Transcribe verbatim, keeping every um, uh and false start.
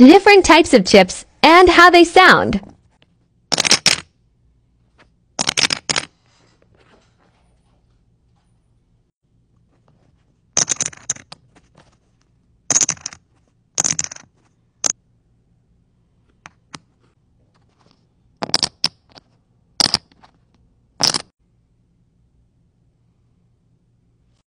different types of chips, and how they sound.